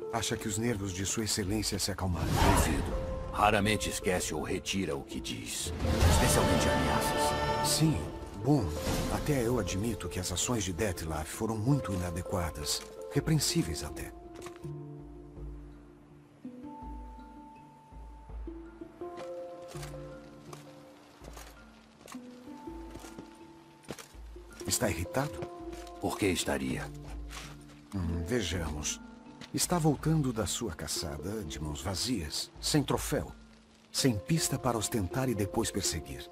Acha que os nervos de Sua Excelência se acalmaram? Duvido. Raramente esquece ou retira o que diz. Especialmente ameaças. Sim. Bom, até eu admito que as ações de Dettlaff foram muito inadequadas. Repreensíveis até. Está irritado? Por que estaria? Vejamos. Está voltando da sua caçada de mãos vazias, sem troféu, sem pista para ostentar e depois perseguir.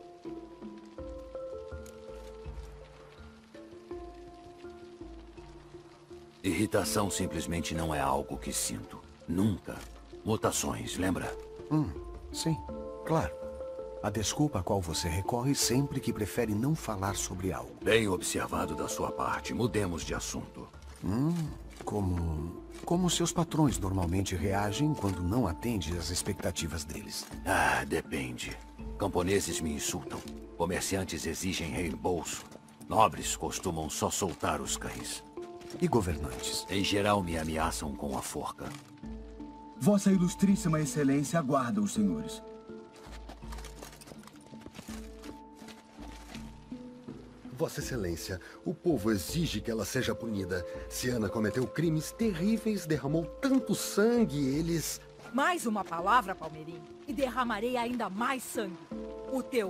Irritação simplesmente não é algo que sinto. Nunca. Mutações, lembra? Sim, claro. A desculpa a qual você recorre sempre que prefere não falar sobre algo. Bem observado da sua parte. Mudemos de assunto. Como seus patrões normalmente reagem quando não atende às expectativas deles. Depende. Camponeses me insultam. Comerciantes exigem reembolso. Nobres costumam só soltar os cães. E governantes? Em geral, me ameaçam com a forca. Vossa Ilustríssima Excelência aguarda os senhores. Vossa Excelência, o povo exige que ela seja punida. Ciana cometeu crimes terríveis, derramou tanto sangue, eles... Mais uma palavra, Palmeirim, e derramarei ainda mais sangue. O teu.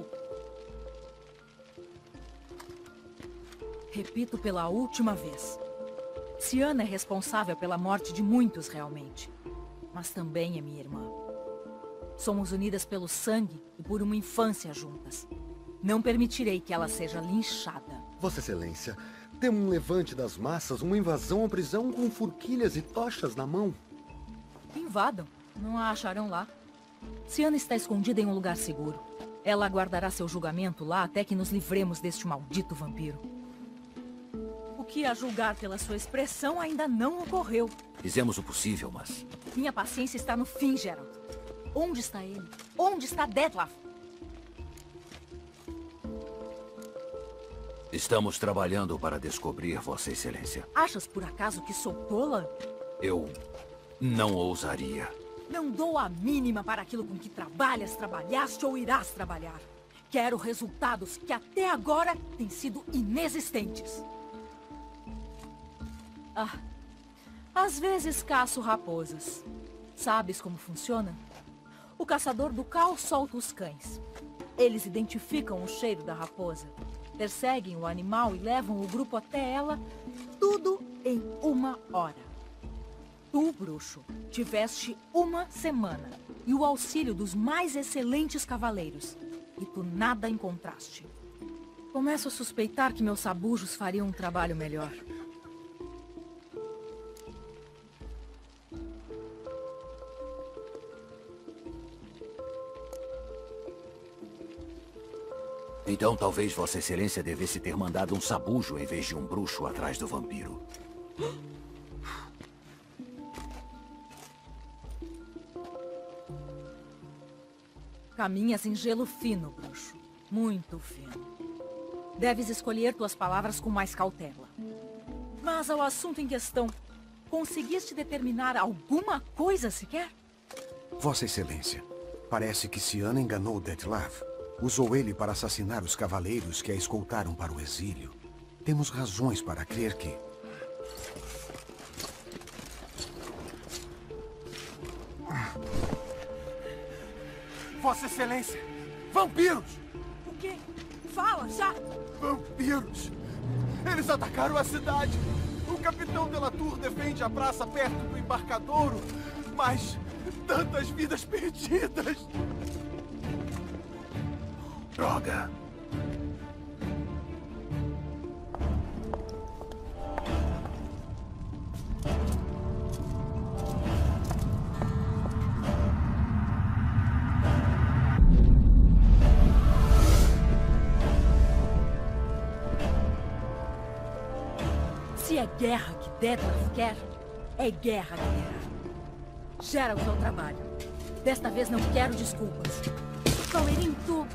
Repito pela última vez. Ciana é responsável pela morte de muitos, realmente. Mas também é minha irmã. Somos unidas pelo sangue e por uma infância juntas. Não permitirei que ela seja linchada. Vossa Excelência, tem um levante das massas, uma invasão à prisão com forquilhas e tochas na mão. Invadam. Não a acharão lá. Ciana está escondida em um lugar seguro. Ela aguardará seu julgamento lá até que nos livremos deste maldito vampiro. O que, a julgar pela sua expressão, ainda não ocorreu. Fizemos o possível, mas... Minha paciência está no fim, Geralt. Onde está ele? Onde está Dettlaff? Estamos trabalhando para descobrir, Vossa Excelência. Achas por acaso que sou tola? Eu não ousaria. Não dou a mínima para aquilo com que trabalhas, trabalhaste ou irás trabalhar. Quero resultados que até agora têm sido inexistentes. Às vezes caço raposas. Sabes como funciona? O caçador do caos solta os cães. Eles identificam o cheiro da raposa, perseguem o animal e levam o grupo até ela, tudo em 1 hora. Tu, bruxo, tiveste 1 semana e o auxílio dos mais excelentes cavaleiros. E tu nada encontraste. Começo a suspeitar que meus sabujos fariam um trabalho melhor. Então talvez Vossa Excelência devesse ter mandado um sabujo em vez de um bruxo atrás do vampiro. Caminhas em gelo fino, bruxo. Muito fino. Deves escolher tuas palavras com mais cautela. Mas ao assunto em questão, conseguiste determinar alguma coisa sequer? Vossa Excelência, parece que Ciana enganou Dettlaff. Usou ele para assassinar os cavaleiros que a escoltaram para o exílio. Temos razões para crer que... Vossa Excelência! Vampiros! O quê? Fala, já! Vampiros! Eles atacaram a cidade! O capitão Delatour defende a praça perto do embarcadouro, mas tantas vidas perdidas! Droga! Se é guerra que Dettlaff quer, é guerra, galera. Geralt ao trabalho. Desta vez não quero desculpas. Palmeirim, tu...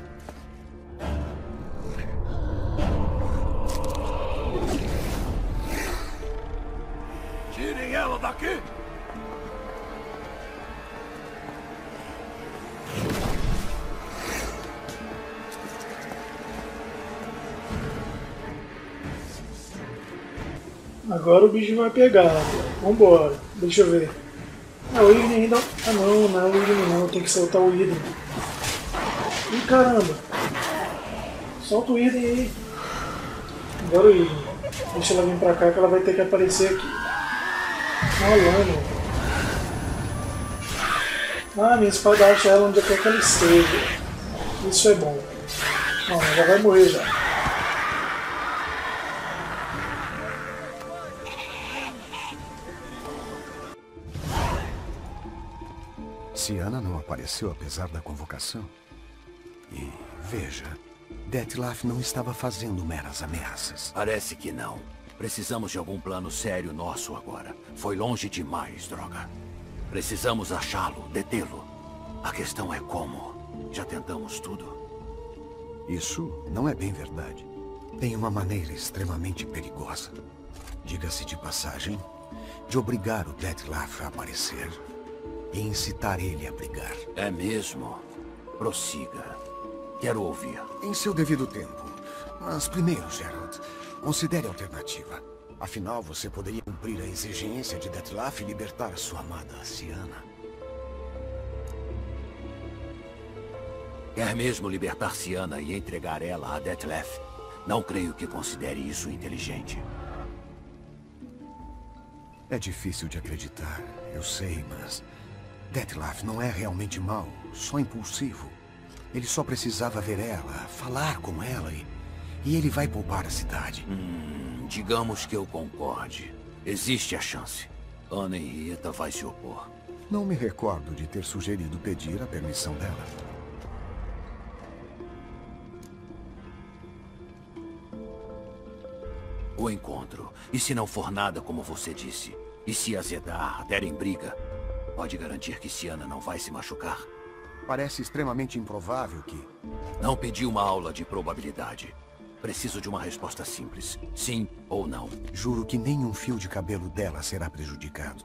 Tirem ela daqui! Agora o bicho vai pegar. Vambora. Deixa eu ver. Ah, o Igni ainda... Ah não, não é o Igni não. Tem que soltar o Igni. Ih, caramba. Solta o Igni aí. Agora o Igni. Deixa ela vir pra cá que ela vai ter que aparecer aqui. Olha, ah, minha espada acha ela onde quer que ela esteja. Isso é bom. Não, ela já vai morrer já. Cyanna não apareceu apesar da convocação. E, veja, Dettlaff não estava fazendo meras ameaças. Parece que não. Precisamos de algum plano sério nosso agora. Foi longe demais, droga. Precisamos achá-lo, detê-lo. A questão é como. Já tentamos tudo. Isso não é bem verdade. Tem uma maneira extremamente perigosa, diga-se de passagem, de obrigar o Dettlaff a aparecer e incitar ele a brigar. É mesmo? Prossiga. Quero ouvir. Em seu devido tempo. Mas primeiro, Geralt, considere a alternativa. Afinal, você poderia cumprir a exigência de Dettlaff e libertar a sua amada Cyanna. Quer mesmo libertar Cyanna e entregar ela a Dettlaff? Não creio que considere isso inteligente. É difícil de acreditar, eu sei, mas... Dettlaff não é realmente mau, só impulsivo. Ele só precisava ver ela, falar com ela e ele vai poupar a cidade. Digamos que eu concorde. Existe a chance. Anna Henrietta vai se opor. Não me recordo de ter sugerido pedir a permissão dela. O encontro. E se não for nada como você disse? E se azedar, derem briga? Pode garantir que Cyanna não vai se machucar? Parece extremamente improvável que... Não pedi uma aula de probabilidade. Preciso de uma resposta simples. Sim ou não. Juro que nenhum fio de cabelo dela será prejudicado.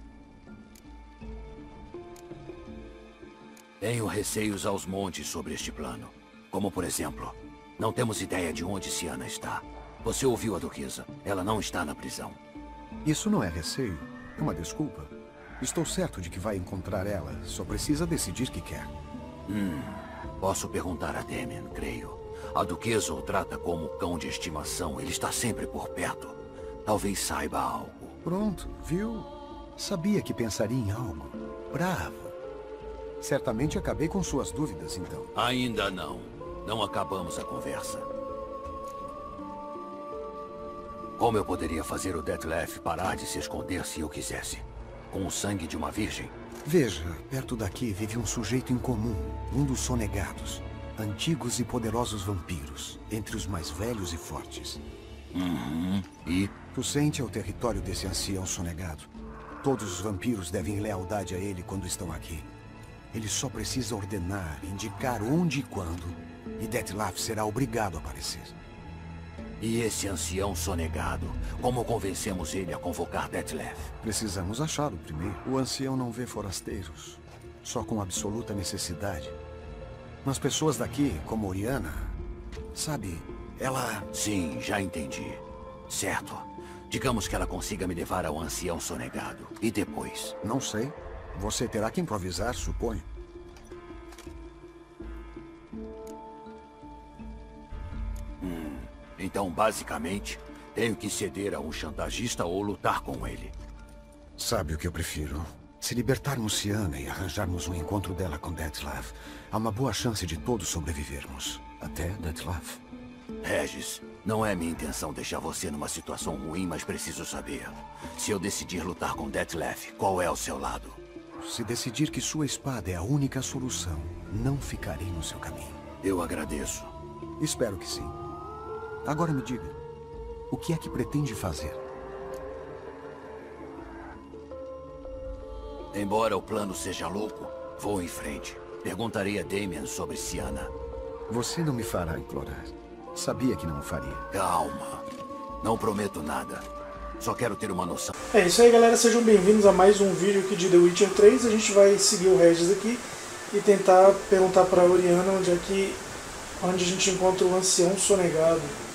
Tenho receios aos montes sobre este plano. Como, por exemplo, não temos ideia de onde Cyanna está. Você ouviu a duquesa. Ela não está na prisão. Isso não é receio. É uma desculpa. Estou certo de que vai encontrar ela. Só precisa decidir que quer. Posso perguntar a Damien, creio. A duquesa o trata como cão de estimação. Ele está sempre por perto. Talvez saiba algo. Pronto, viu? Sabia que pensaria em algo. Bravo. Certamente acabei com suas dúvidas, então. Ainda não. Não acabamos a conversa. Como eu poderia fazer o Dettlaff parar de se esconder se eu quisesse? Com o sangue de uma virgem? Veja, perto daqui vive um sujeito incomum, um dos sonegados. Antigos e poderosos vampiros, entre os mais velhos e fortes. E? Tucente é o território desse ancião sonegado. Todos os vampiros devem lealdade a ele quando estão aqui. Ele só precisa ordenar, indicar onde e quando, e Dettlaff será obrigado a aparecer. E esse ancião sonegado? Como convencemos ele a convocar Dettlaff? Precisamos achá-lo primeiro. O ancião não vê forasteiros, só com absoluta necessidade. Mas pessoas daqui, como Oriana, sabe, ela... Sim, já entendi. Certo. Digamos que ela consiga me levar ao ancião sonegado. E depois? Não sei. Você terá que improvisar, suponho. Então, basicamente, tenho que ceder a um chantagista ou lutar com ele. Sabe o que eu prefiro? Se libertarmos Cyanna e arranjarmos um encontro dela com Dettlaff, há uma boa chance de todos sobrevivermos. Até Dettlaff. Regis, não é minha intenção deixar você numa situação ruim, mas preciso saber. Se eu decidir lutar com Dettlaff, qual é o seu lado? Se decidir que sua espada é a única solução, não ficarei no seu caminho. Eu agradeço. Espero que sim. Agora me diga, o que é que pretende fazer? Embora o plano seja louco, vou em frente. Perguntarei a Damien sobre Cyanna. Você não me fará implorar. Sabia que não o faria. Calma. Não prometo nada. Só quero ter uma noção. É isso aí, galera. Sejam bem-vindos a mais um vídeo aqui de The Witcher 3. A gente vai seguir o Regis aqui e tentar perguntar para a Oriana onde a gente encontra o ancião sonegado.